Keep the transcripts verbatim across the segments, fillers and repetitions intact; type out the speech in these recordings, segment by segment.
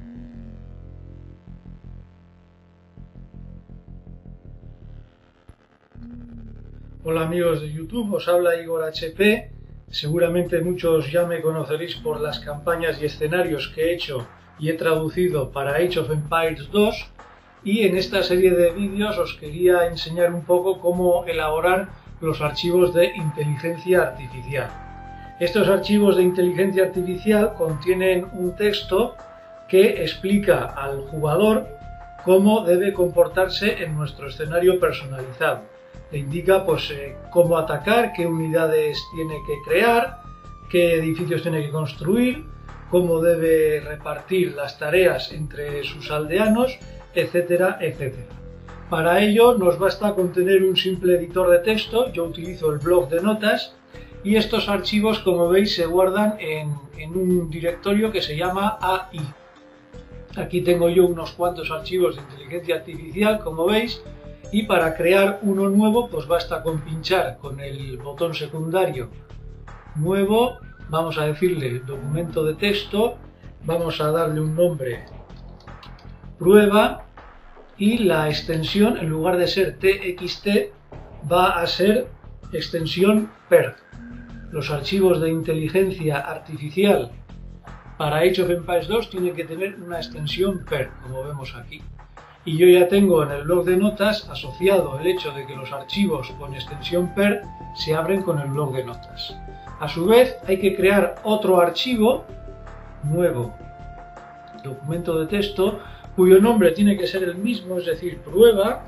Hola amigos de YouTube, os habla Igor H P. Seguramente muchos ya me conoceréis por las campañas y escenarios que he hecho y he traducido para Age of Empires dos, y en esta serie de vídeos os quería enseñar un poco cómo elaborar los archivos de inteligencia artificial. Estos archivos de inteligencia artificial contienen un texto que explica al jugador cómo debe comportarse en nuestro escenario personalizado. Le indica pues eh, cómo atacar, qué unidades tiene que crear, qué edificios tiene que construir, cómo debe repartir las tareas entre sus aldeanos, etcétera, etcétera. Para ello nos basta con tener un simple editor de texto. Yo utilizo el blog de notas y estos archivos, como veis, se guardan en, en un directorio que se llama A I. Aquí tengo yo unos cuantos archivos de inteligencia artificial, como veis. Y para crear uno nuevo, pues basta con pinchar con el botón secundario nuevo, vamos a decirle documento de texto, vamos a darle un nombre prueba y la extensión, en lugar de ser T X T, va a ser extensión P E R. Los archivos de inteligencia artificial para Age of Empires dos tienen que tener una extensión P E R, como vemos aquí. Y yo ya tengo en el blog de notas asociado el hecho de que los archivos con extensión P E R se abren con el blog de notas. A su vez hay que crear otro archivo nuevo, documento de texto, cuyo nombre tiene que ser el mismo, es decir, prueba,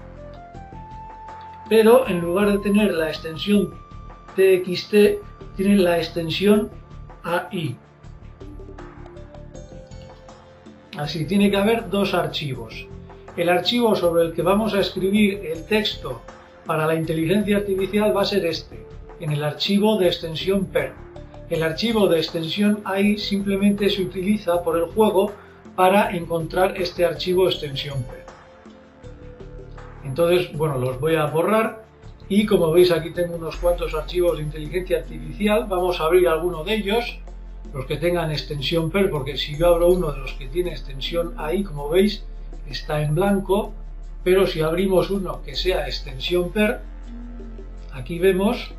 pero en lugar de tener la extensión T X T, tiene la extensión A I. Así, tiene que haber dos archivos. El archivo sobre el que vamos a escribir el texto para la inteligencia artificial va a ser este, en el archivo de extensión P E R. El archivo de extensión A I simplemente se utiliza por el juego para encontrar este archivo de extensión P E R. Entonces, bueno, los voy a borrar y como veis aquí tengo unos cuantos archivos de inteligencia artificial. Vamos a abrir alguno de ellos, los que tengan extensión P E R, porque si yo abro uno de los que tiene extensión A I, como veis, está en blanco, pero si abrimos uno que sea extensión P E R, aquí vemos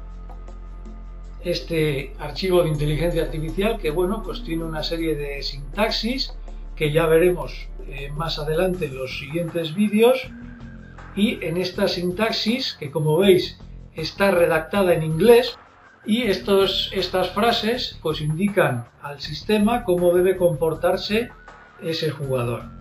este archivo de inteligencia artificial que, bueno, pues tiene una serie de sintaxis que ya veremos eh, más adelante en los siguientes vídeos, y en esta sintaxis, que como veis está redactada en inglés, y estos, estas frases pues indican al sistema cómo debe comportarse ese jugador.